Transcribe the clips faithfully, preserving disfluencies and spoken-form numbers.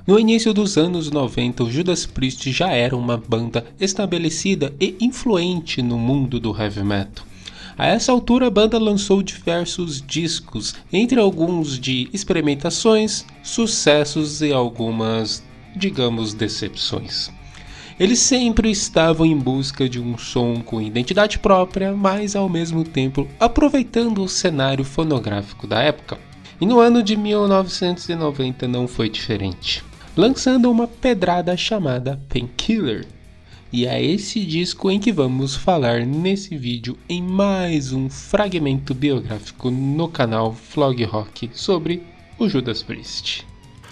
No início dos anos noventa, o Judas Priest já era uma banda estabelecida e influente no mundo do heavy metal. A essa altura a banda lançou diversos discos, entre alguns de experimentações, sucessos e algumas, digamos, decepções. Eles sempre estavam em busca de um som com identidade própria, mas ao mesmo tempo aproveitando o cenário fonográfico da época. E no ano de mil novecentos e noventa não foi diferente, lançando uma pedrada chamada Painkiller. E é esse disco em que vamos falar nesse vídeo em mais um fragmento biográfico no canal Flog Rock sobre o Judas Priest.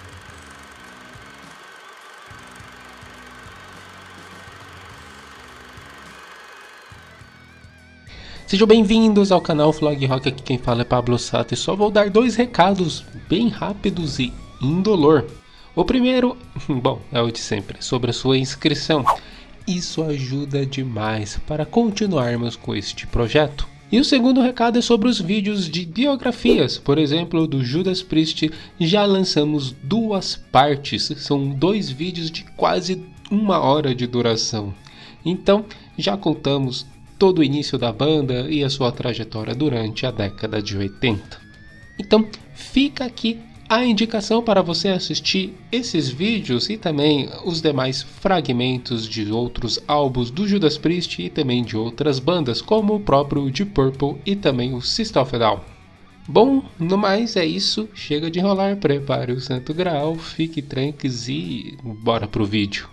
Sejam bem-vindos ao canal Flog Rock, aqui quem fala é Pablo Sato e só vou dar dois recados bem rápidos e indolor. O primeiro, bom, é o de sempre, sobre a sua inscrição. Isso ajuda demais para continuarmos com este projeto. E o segundo recado é sobre os vídeos de biografias, por exemplo, do Judas Priest, já lançamos duas partes, são dois vídeos de quase uma hora de duração. Então, já contamos todo o início da banda e a sua trajetória durante a década de oitenta. Então fica aqui a indicação para você assistir esses vídeos e também os demais fragmentos de outros álbuns do Judas Priest e também de outras bandas, como o próprio Deep Purple e também o System of a Down. Bom, no mais é isso, chega de enrolar, prepare o Santo Graal, fique tranquilos e bora pro vídeo.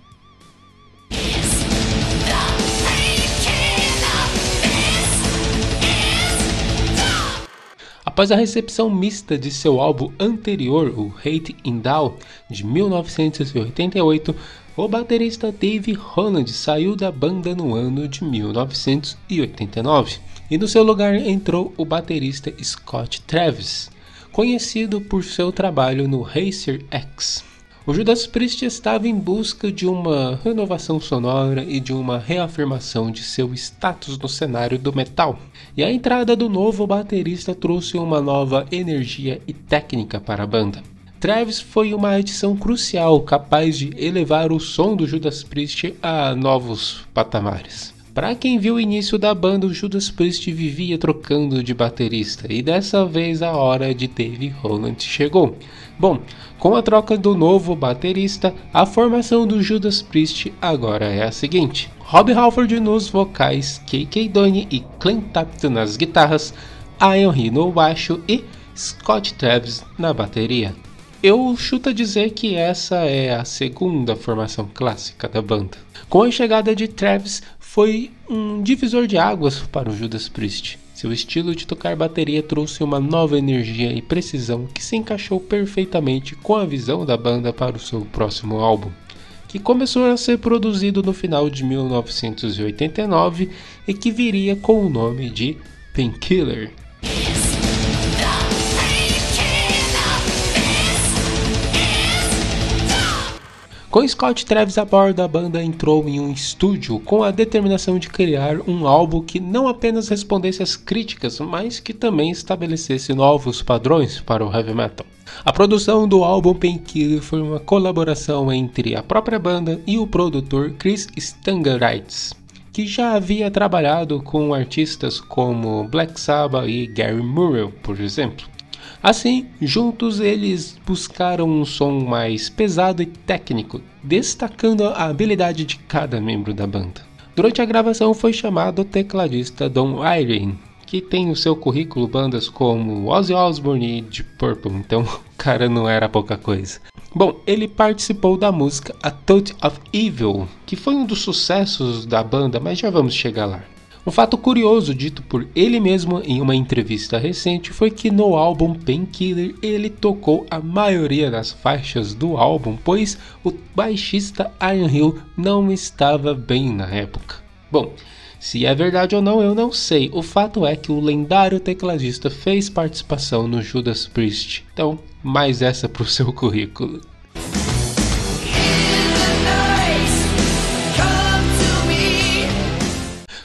Após a recepção mista de seu álbum anterior, o Hate in Down, de mil novecentos e oitenta e oito, o baterista Dave Holland saiu da banda no ano de mil novecentos e oitenta e nove, e no seu lugar entrou o baterista Scott Travis, conhecido por seu trabalho no Racer X. O Judas Priest estava em busca de uma renovação sonora e de uma reafirmação de seu status no cenário do metal. E a entrada do novo baterista trouxe uma nova energia e técnica para a banda. Travis foi uma adição crucial, capaz de elevar o som do Judas Priest a novos patamares. Para quem viu o início da banda, o Judas Priest vivia trocando de baterista, e dessa vez a hora de Dave Holland chegou. Bom, com a troca do novo baterista, a formação do Judas Priest agora é a seguinte: Rob Halford nos vocais, K K Doni e Clint Tapton nas guitarras, Ian Lee no baixo e Scott Travis na bateria. Eu chuto a dizer que essa é a segunda formação clássica da banda. Com a chegada de Travis, foi um divisor de águas para o Judas Priest. Seu estilo de tocar bateria trouxe uma nova energia e precisão que se encaixou perfeitamente com a visão da banda para o seu próximo álbum, que começou a ser produzido no final de mil novecentos e oitenta e nove e que viria com o nome de Painkiller. Com Scott Travis a bordo, a banda entrou em um estúdio com a determinação de criar um álbum que não apenas respondesse às críticas, mas que também estabelecesse novos padrões para o heavy metal. A produção do álbum Painkiller foi uma colaboração entre a própria banda e o produtor Chris Stangarides, que já havia trabalhado com artistas como Black Sabbath e Gary Murray, por exemplo. Assim, juntos eles buscaram um som mais pesado e técnico, destacando a habilidade de cada membro da banda. Durante a gravação foi chamado o tecladista Don Irie, que tem o seu currículo bandas como Ozzy Osbourne e Deep Purple, então o cara não era pouca coisa. Bom, ele participou da música A Touch of Evil, que foi um dos sucessos da banda, mas já vamos chegar lá. Um fato curioso dito por ele mesmo em uma entrevista recente foi que no álbum Painkiller ele tocou a maioria das faixas do álbum, pois o baixista Ian Hill não estava bem na época. Bom, se é verdade ou não eu não sei, o fato é que o lendário tecladista fez participação no Judas Priest, então mais essa pro seu currículo.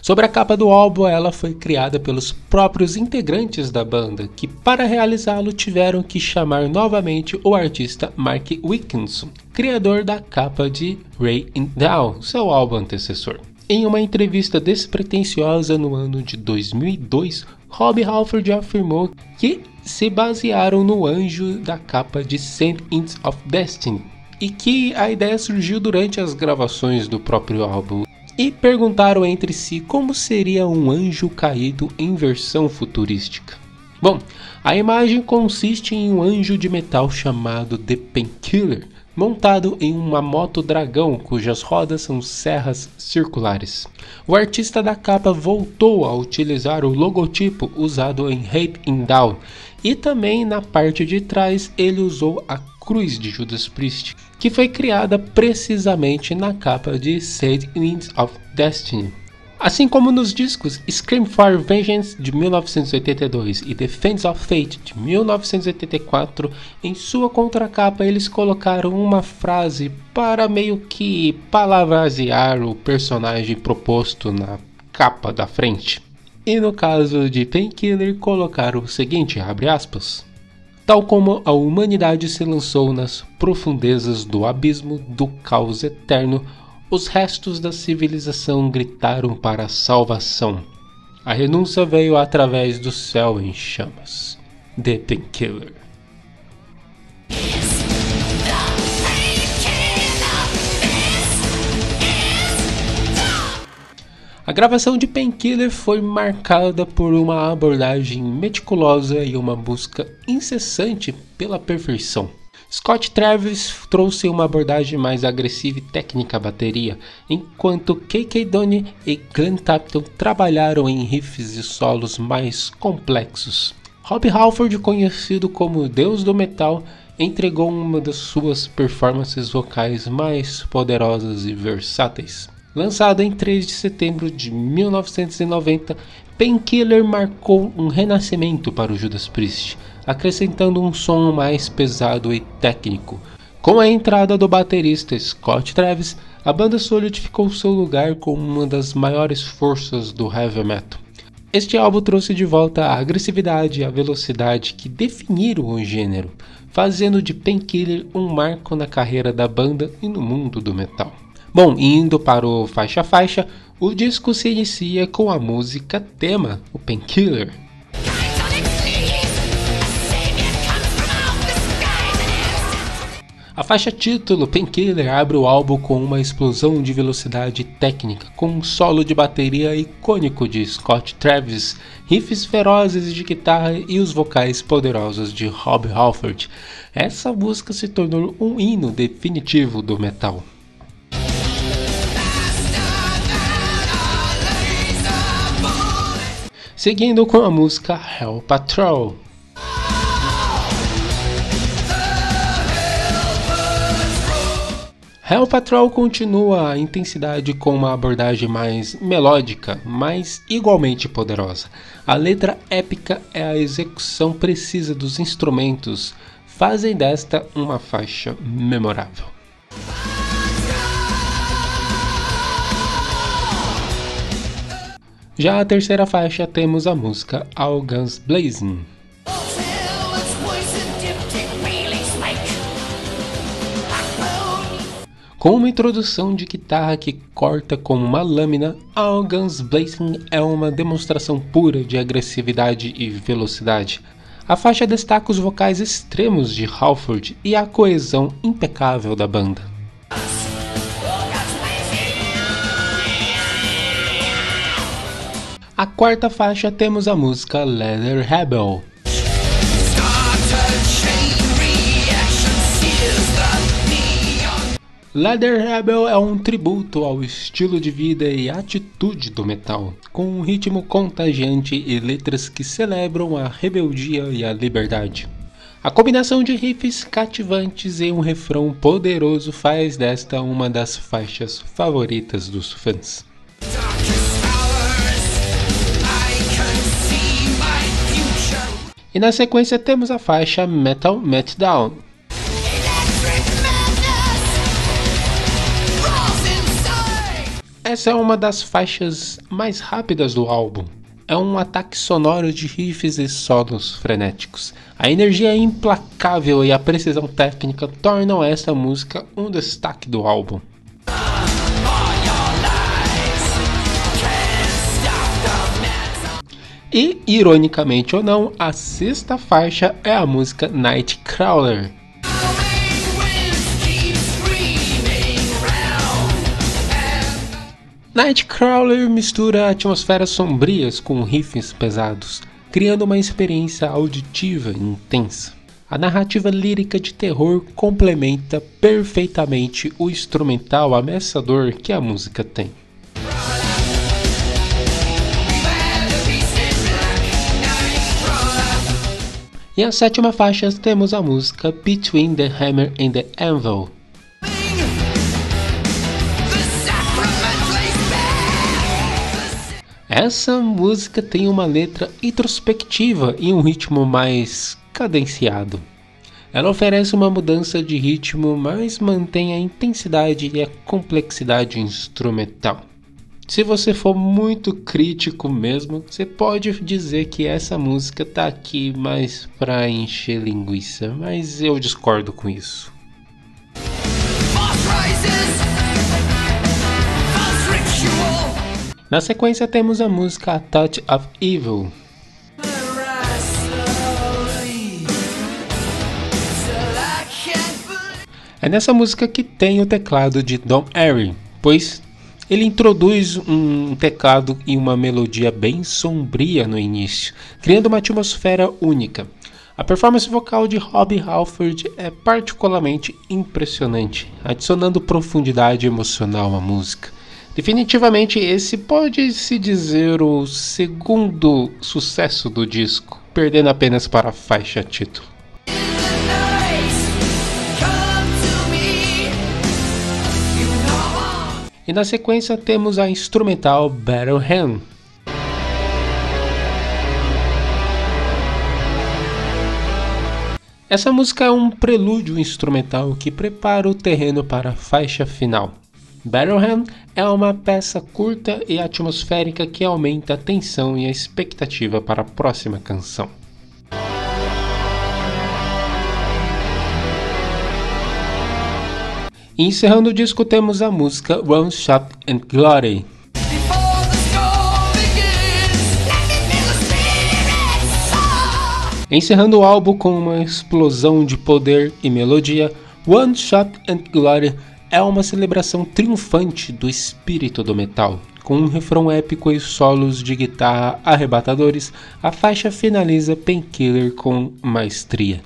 Sobre a capa do álbum, ela foi criada pelos próprios integrantes da banda, que para realizá-lo tiveram que chamar novamente o artista Mark Wilkinson, criador da capa de Ray and Down, seu álbum antecessor. Em uma entrevista despretensiosa no ano de dois mil e dois, Rob Halford afirmou que se basearam no anjo da capa de Saints of Destiny e que a ideia surgiu durante as gravações do próprio álbum. E perguntaram entre si como seria um anjo caído em versão futurística. Bom, a imagem consiste em um anjo de metal chamado The Painkiller, montado em uma moto dragão cujas rodas são serras circulares. O artista da capa voltou a utilizar o logotipo usado em Hate and Down, e também na parte de trás ele usou a cruz de Judas Priest, que foi criada precisamente na capa de Saints of Destiny. Assim como nos discos Scream for Vengeance de mil novecentos e oitenta e dois e Defense of Fate de mil novecentos e oitenta e quatro, em sua contracapa eles colocaram uma frase para meio que palavrasear o personagem proposto na capa da frente. E no caso de Painkiller colocaram o seguinte, abre aspas: tal como a humanidade se lançou nas profundezas do abismo do caos eterno, os restos da civilização gritaram para a salvação. A renúncia veio através do céu em chamas. The Painkiller. A gravação de Painkiller foi marcada por uma abordagem meticulosa e uma busca incessante pela perfeição. Scott Travis trouxe uma abordagem mais agressiva e técnica à bateria, enquanto K K Doni e Glenn Tapton trabalharam em riffs e solos mais complexos. Rob Halford, conhecido como o Deus do Metal, entregou uma das suas performances vocais mais poderosas e versáteis. Lançado em três de setembro de mil novecentos e noventa, Painkiller marcou um renascimento para o Judas Priest, acrescentando um som mais pesado e técnico. Com a entrada do baterista Scott Travis, a banda solidificou seu lugar como uma das maiores forças do heavy metal. Este álbum trouxe de volta a agressividade e a velocidade que definiram o gênero, fazendo de Painkiller um marco na carreira da banda e no mundo do metal. Bom, indo para o faixa a faixa, o disco se inicia com a música tema, o Painkiller. A faixa título, Painkiller, abre o álbum com uma explosão de velocidade técnica, com um solo de bateria icônico de Scott Travis, riffs ferozes de guitarra e os vocais poderosos de Rob Halford. Essa música se tornou um hino definitivo do metal. Seguindo com a música Hell Patrol. Hell Patrol continua a intensidade com uma abordagem mais melódica, mas igualmente poderosa. A letra épica e a execução precisa dos instrumentos fazem desta uma faixa memorável. Já a terceira faixa temos a música All Guns Blazing. Com uma introdução de guitarra que corta como uma lâmina, All Guns Blazing é uma demonstração pura de agressividade e velocidade. A faixa destaca os vocais extremos de Halford e a coesão impecável da banda. A quarta faixa temos a música Leather Rebel. Leather Rebel é um tributo ao estilo de vida e atitude do metal, com um ritmo contagiante e letras que celebram a rebeldia e a liberdade. A combinação de riffs cativantes e um refrão poderoso faz desta uma das faixas favoritas dos fãs. E na sequência temos a faixa Metal Meltdown. Essa é uma das faixas mais rápidas do álbum. É um ataque sonoro de riffs e solos frenéticos. A energia implacável e a precisão técnica tornam esta música um destaque do álbum. E, ironicamente ou não, a sexta faixa é a música Nightcrawler. Nightcrawler mistura atmosferas sombrias com riffs pesados, criando uma experiência auditiva intensa. A narrativa lírica de terror complementa perfeitamente o instrumental ameaçador que a música tem. E a sétima faixa temos a música Between the Hammer and the Anvil. Essa música tem uma letra introspectiva e um ritmo mais cadenciado. Ela oferece uma mudança de ritmo, mas mantém a intensidade e a complexidade instrumental. Se você for muito crítico mesmo, você pode dizer que essa música tá aqui mais pra encher linguiça, mas eu discordo com isso. Na sequência temos a música A Touch of Evil. É nessa música que tem o teclado de Don Airey, pois ele introduz um teclado e uma melodia bem sombria no início, criando uma atmosfera única. A performance vocal de Rob Halford é particularmente impressionante, adicionando profundidade emocional à música. Definitivamente esse pode-se dizer o segundo sucesso do disco, perdendo apenas para a faixa título. E na sequência temos a instrumental Battle Hand. Essa música é um prelúdio instrumental que prepara o terreno para a faixa final. Battle Hand é uma peça curta e atmosférica que aumenta a tensão e a expectativa para a próxima canção. E encerrando o disco temos a música One Shot and Glory. Encerrando o álbum com uma explosão de poder e melodia, One Shot and Glory é uma celebração triunfante do espírito do metal. Com um refrão épico e solos de guitarra arrebatadores, a faixa finaliza Painkiller com maestria.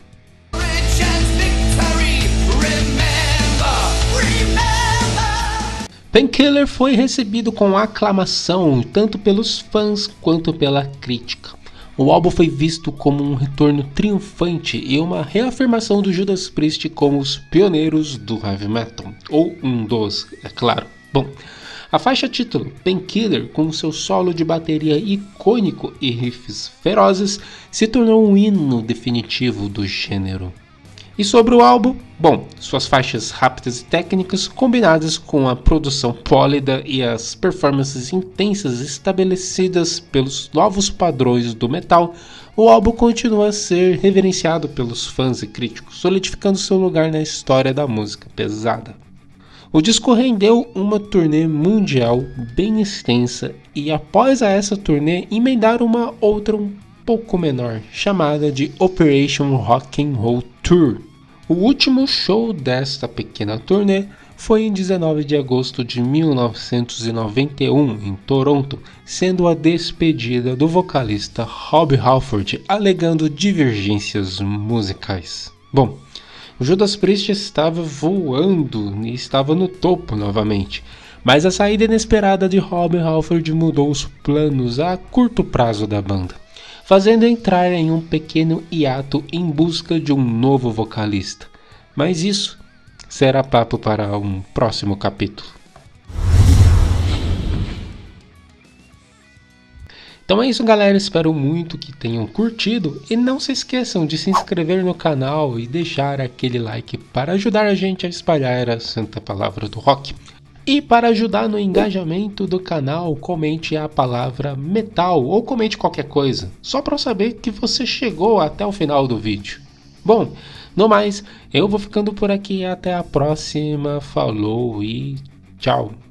Painkiller foi recebido com aclamação tanto pelos fãs quanto pela crítica. O álbum foi visto como um retorno triunfante e uma reafirmação do Judas Priest como os pioneiros do heavy metal, ou um dos, é claro. Bom, a faixa título, Painkiller, com seu solo de bateria icônico e riffs ferozes, se tornou um hino definitivo do gênero. E sobre o álbum, bom, suas faixas rápidas e técnicas combinadas com a produção pólida e as performances intensas estabelecidas pelos novos padrões do metal, o álbum continua a ser reverenciado pelos fãs e críticos, solidificando seu lugar na história da música pesada. O disco rendeu uma turnê mundial bem extensa e após essa turnê emendaram uma outra um pouco menor, chamada de Operation Rock and Roll Tour. O último show desta pequena turnê foi em dezenove de agosto de mil novecentos e noventa e um, em Toronto, sendo a despedida do vocalista Rob Halford, alegando divergências musicais. Bom, o Judas Priest estava voando e estava no topo novamente, mas a saída inesperada de Rob Halford mudou os planos a curto prazo da banda, fazendo entrar em um pequeno hiato em busca de um novo vocalista. Mas isso será papo para um próximo capítulo. Então é isso, galera, espero muito que tenham curtido e não se esqueçam de se inscrever no canal e deixar aquele like para ajudar a gente a espalhar a santa palavra do rock. E para ajudar no engajamento do canal, comente a palavra metal ou comente qualquer coisa, só para eu saber que você chegou até o final do vídeo. Bom, no mais, eu vou ficando por aqui, até a próxima, falou e tchau!